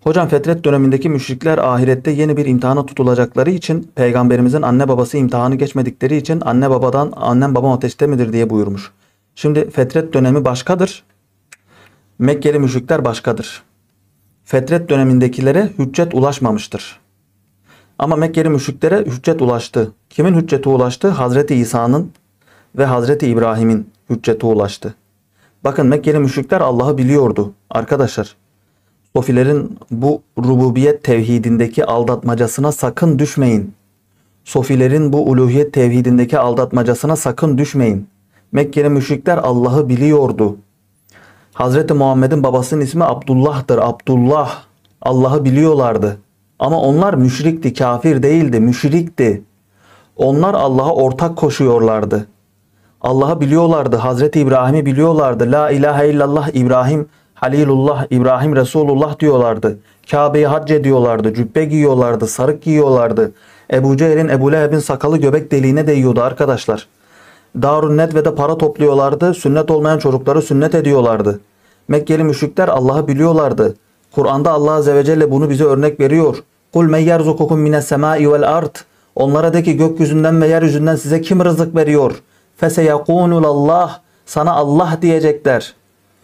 Hocam fetret dönemindeki müşrikler ahirette yeni bir imtihana tutulacakları için peygamberimizin anne babası imtihanı geçmedikleri için annem babam ateşte midir diye buyurmuş. Şimdi fetret dönemi başkadır. Mekkeli müşrikler başkadır. Fetret dönemindekilere hüccet ulaşmamıştır. Ama Mekkeli müşriklere hüccet ulaştı. Kimin hücceti ulaştı? Hazreti İsa'nın ve Hazreti İbrahim'in hücceti ulaştı. Bakın Mekkeli müşrikler Allah'ı biliyordu arkadaşlar. Sofilerin bu rububiyet tevhidindeki aldatmacasına sakın düşmeyin. Sofilerin bu uluhiyet tevhidindeki aldatmacasına sakın düşmeyin. Mekkeli müşrikler Allah'ı biliyordu. Hazreti Muhammed'in babasının ismi Abdullah'tır. Abdullah. Allah'ı biliyorlardı. Ama onlar müşrikti, kafir değildi, müşrikti. Onlar Allah'a ortak koşuyorlardı. Allah'ı biliyorlardı. Hazreti İbrahim'i biliyorlardı. La ilahe illallah İbrahim Halilullah, İbrahim Resulullah diyorlardı. Kabe'yi hac ediyorlardı. Cübbe giyiyorlardı. Sarık giyiyorlardı. Ebu Cehil'in, Ebu Leheb'in sakalı göbek deliğine değiyordu arkadaşlar. Darun Nedve'de para topluyorlardı. Sünnet olmayan çocukları sünnet ediyorlardı. Mekkeli müşrikler Allah'ı biliyorlardı. Kur'an'da Allah Azze ve Celle bunu bize örnek veriyor. Kul men yerzukukum mines semai vel ard. Onlara de ki gökyüzünden ve yeryüzünden size kim rızık veriyor? Feseyekunullah. Sana Allah diyecekler.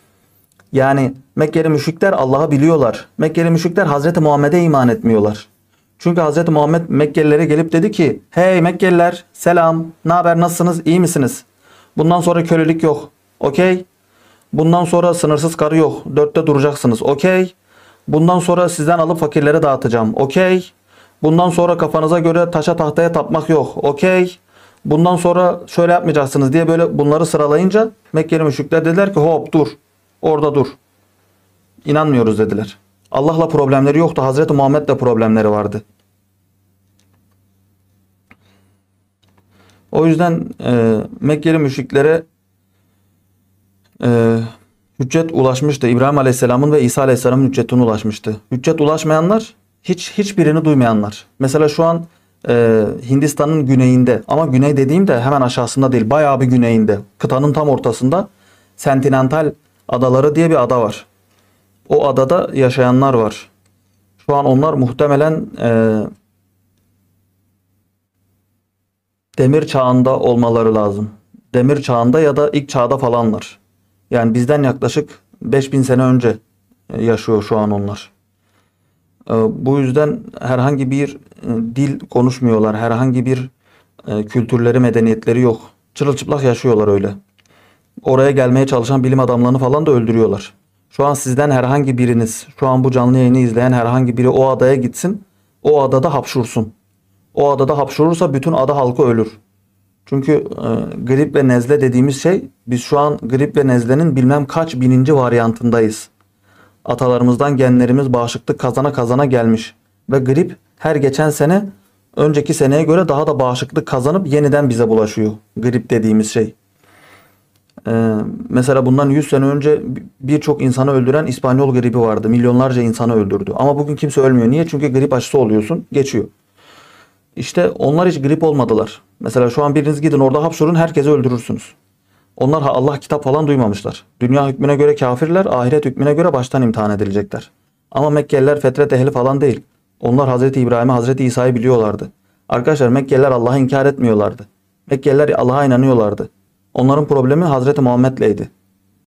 Yani Mekkeli müşrikler Allah'ı biliyorlar. Mekkeli müşrikler Hazreti Muhammed'e iman etmiyorlar. Çünkü Hazreti Muhammed Mekkelilere gelip dedi ki hey Mekkeliler selam, ne haber, nasılsınız, iyi misiniz? Bundan sonra kölelik yok. Okey. Bundan sonra sınırsız karı yok. 4'te duracaksınız. Okey. Bundan sonra sizden alıp fakirlere dağıtacağım. Okey. Bundan sonra kafanıza göre taşa tahtaya tapmak yok. Okey. Bundan sonra şöyle yapmayacaksınız diye böyle bunları sıralayınca Mekkeli müşrikler dediler ki hop dur. Orada dur. İnanmıyoruz dediler. Allah'la problemleri yoktu. Hazreti Muhammed'le problemleri vardı. O yüzden Mekkeli müşriklere hüccet ulaşmıştı. İbrahim Aleyhisselam'ın ve İsa Aleyhisselam'ın hüccetine ulaşmıştı. Hüccet ulaşmayanlar hiçbirini duymayanlar. Mesela şu an Hindistan'ın güneyinde, ama güney dediğimde hemen aşağısında değil, bayağı bir güneyinde, kıtanın tam ortasında Sentinental Adaları diye bir ada var. O adada yaşayanlar var. Şu an onlar muhtemelen demir çağında olmaları lazım. Demir çağında ya da ilk çağda falanlar. Yani bizden yaklaşık 5000 sene önce yaşıyor şu an onlar. Bu yüzden herhangi bir dil konuşmuyorlar. Herhangi bir kültürleri, medeniyetleri yok. Çırılçıplak yaşıyorlar öyle. Oraya gelmeye çalışan bilim adamlarını falan da öldürüyorlar. Şu an sizden herhangi biriniz, şu an bu canlı yayını izleyen herhangi biri o adaya gitsin, o adada hapşursun. O adada hapşurursa bütün ada halkı ölür. Çünkü grip ve nezle dediğimiz şey, biz şu an grip ve nezlenin bilmem kaç bininci varyantındayız. Atalarımızdan genlerimiz bağışıklık kazana kazana gelmiş. Ve grip her geçen sene önceki seneye göre daha da bağışıklık kazanıp yeniden bize bulaşıyor. Grip dediğimiz şey. Mesela bundan 100 sene önce birçok insanı öldüren İspanyol gribi vardı. Milyonlarca insanı öldürdü. Ama bugün kimse ölmüyor. Niye? Çünkü grip aşısı oluyorsun, geçiyor. İşte onlar hiç grip olmadılar. Mesela şu an biriniz gidin orada hapşurun, herkesi öldürürsünüz. Onlar Allah kitap falan duymamışlar. Dünya hükmüne göre kafirler, ahiret hükmüne göre baştan imtihan edilecekler. Ama Mekkeliler fetret ehli falan değil. Onlar Hazreti İbrahim'i, Hazreti İsa'yı biliyorlardı. Arkadaşlar Mekkeliler Allah'ı inkar etmiyorlardı. Mekkeliler Allah'a inanıyorlardı. Onların problemi Hazreti Muhammed'leydi.